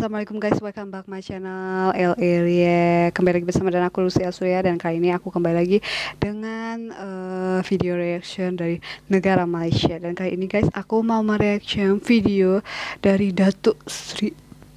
Assalamualaikum guys, welcome back my channel LA. Kembali lagi bersama dan aku Lucy Surya, dan kali ini aku kembali lagi dengan video reaction dari negara Malaysia. Dan kali ini guys, aku mau mereaction video dari Datuk Sri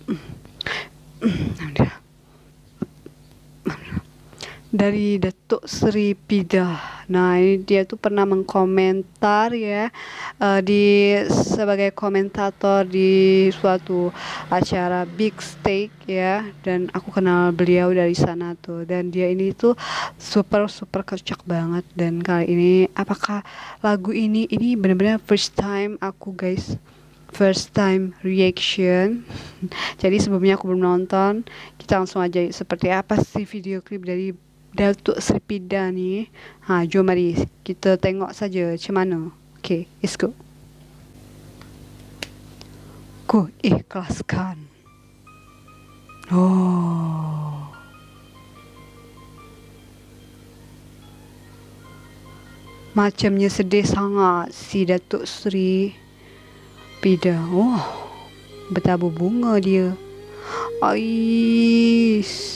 dari Datuk Sri Pidah. Nah, ini dia tuh pernah mengkomentar ya, sebagai komentator di suatu acara Big Steak ya, dan aku kenal beliau dari sana tuh, dan dia ini tuh super kocak banget. Dan kali ini apakah lagu ini benar-benar first time aku guys, first time reaction. Jadi sebelumnya aku belum nonton, kita langsung aja seperti apa sih video klip dari Datuk Sri Pidah nih. Jom mari kita tengok saja macam mana. Okay, let's go. Ku ikhlaskan. Oh, macamnya sedih sangat si Datuk Sri Pidah. Oh, bertabur bunga dia. Ais.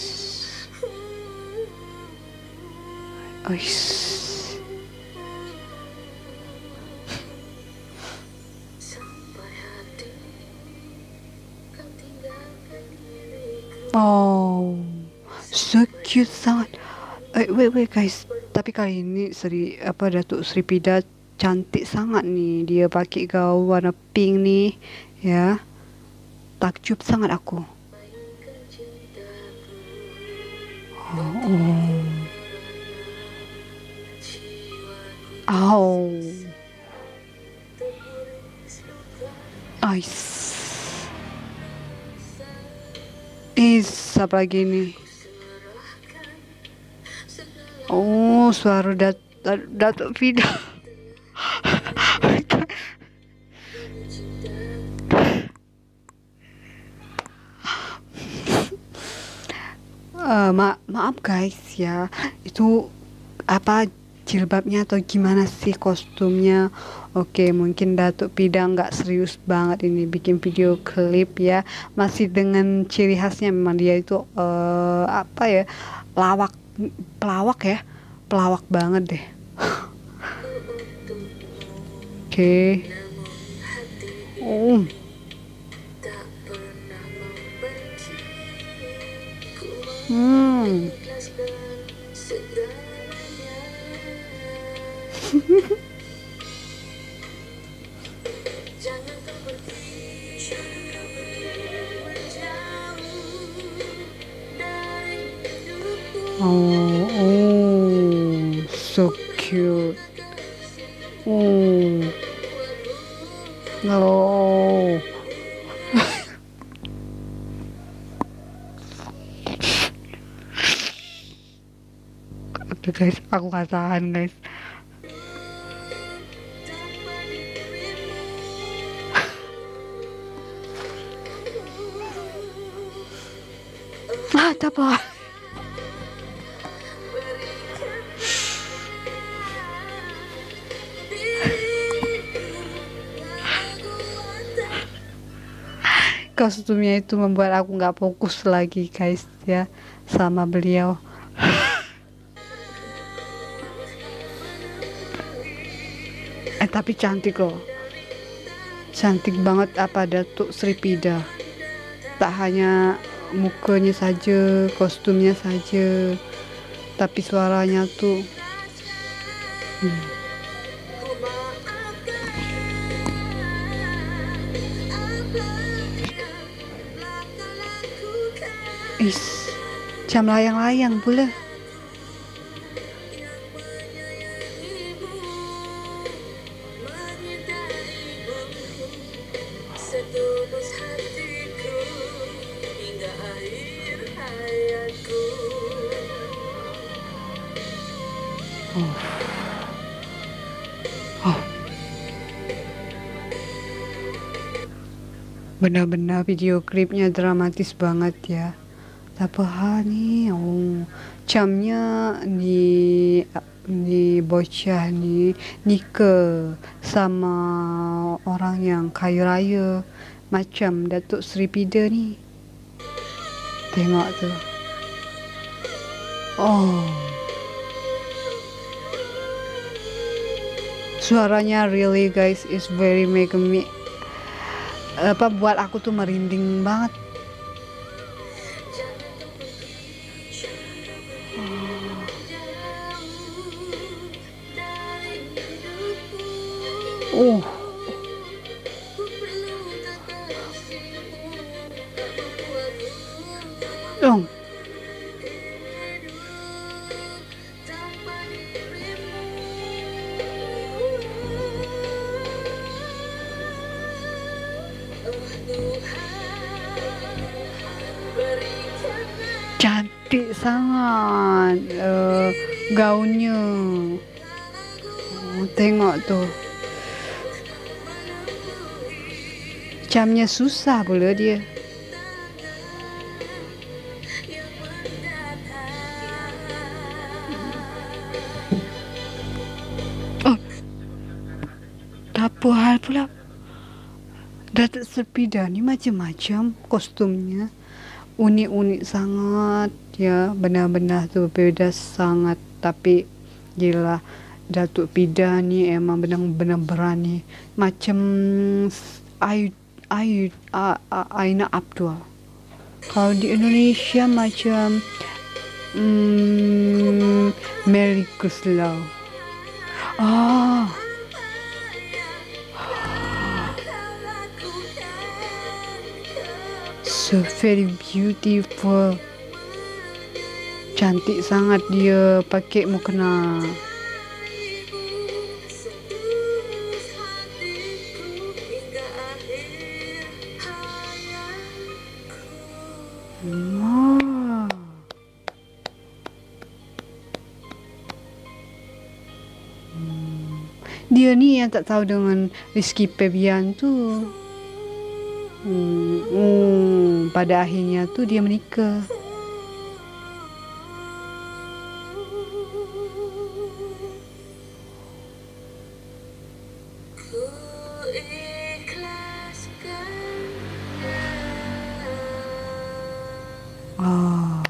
Oh, so cute sangat. Wait guys, tapi kali ini Datuk Sri Pidah cantik sangat nih. Dia pakai gaun warna pink nih ya. Takjub sangat aku. Siapa lagi nih? Oh, suara Datuk Pidah. Maaf guys ya, itu apa jilbabnya atau gimana sih kostumnya? Oke, mungkin Datuk Pidah nggak serius banget ini bikin video klip ya, masih dengan ciri khasnya. Memang dia itu apa ya, pelawak banget deh. Oke. Oh, so cute. No. Oke guys, aku gak tahan guys. Tak apa. Kostumnya itu membuat aku nggak fokus lagi guys ya sama beliau. Tapi cantik loh, cantik banget apa Datuk Sri Pidah. Tak hanya mukanya saja, kostumnya saja, tapi suaranya tuh jam layang-layang pula. Benar-benar video klipnya dramatis banget ya. Apa nih? Camnya ni bocah ni nikah sama orang yang kaya raya macam Datuk Sri Pidah ni. Tengok tuh. Oh, suaranya really guys is very make me buat aku tuh merinding banget. Oh. Dong. Cantik sangat gaunnya. Tengok tuh. Camnya susah pula dia. Oh, apa hal pula? Datuk Serpida ni macam-macam kostumnya, unik-unik sangat ya, benar-benar tu beda sangat. Tapi gila, Datuk Pida ni emang benar-benar berani, macam Aina Abdul. Kalau di Indonesia macam Melly Guslau. Ah, so very beautiful. Cantik sangat dia pakai mukena. Wow. Dia ni yang tak tahu dengan Rizky Febian tu. Pada akhirnya tu dia menikah. Oh.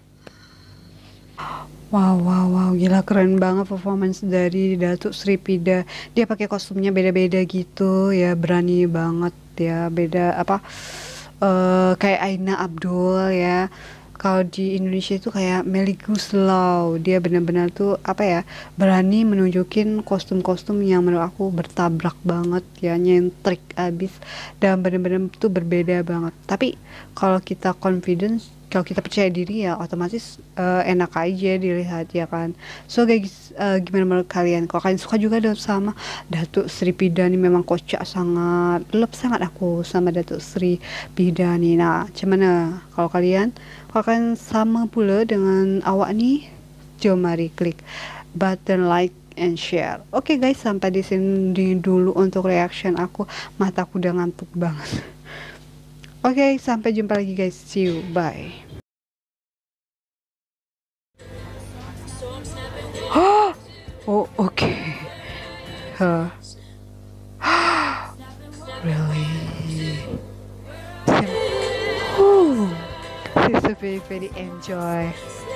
Wow, gila keren banget performance dari Datuk Sri Pida. Dia pakai kostumnya beda-beda gitu ya, berani banget ya, beda kayak Aina Abdul ya. Kalau di Indonesia itu kayak Melly Guslau, dia benar-benar tuh berani menunjukin kostum-kostum yang menurut aku bertabrak banget ya, nyentrik abis dan benar-benar tuh berbeda banget. Tapi kalau kita confidence, kalau kita percaya diri ya otomatis enak aja dilihat ya kan. So guys, gimana menurut kalian? Kalau kalian suka juga sama Datuk Sri Pida nih, memang kocak sangat, love sangat aku sama Datuk Sri Pida nih. Nah, gimana kalau kalian? Kalau kalian sama pula dengan awak nih, jom mari klik button like and share. Oke guys, sampai di sini dulu untuk reaction aku. Mataku udah ngantuk banget. Oke, sampai jumpa lagi guys. See you. Bye. Oh, okay. Really? This is very, very enjoy.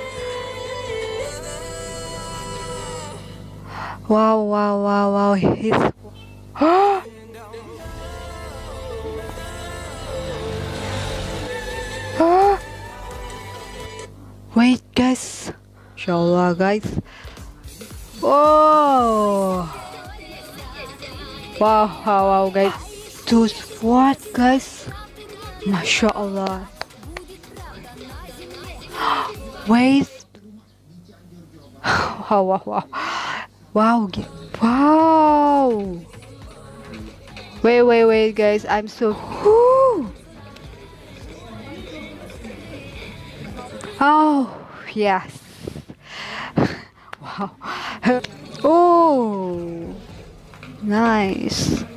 Wow. He's wait guys, inshallah guys. Wow guys, choose what guys, Masya Allah. Wait, wow. Wait guys, I'm so oh yes. Wow. Oh, nice.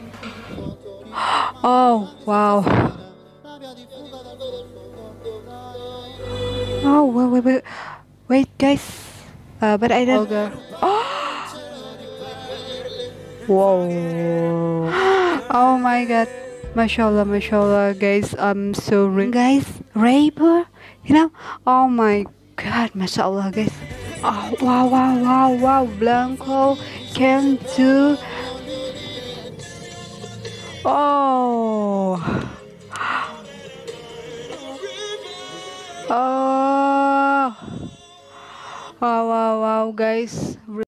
Oh wow. Oh wait guys, but I don't. Oh. Wow. Oh my god. Masya Allah guys, I'm so guys, Raper You know, oh my god, masya Allah guys. Oh, wow, wow, wow, wow, Blanco can do. Oh, oh, wow, wow, wow, guys.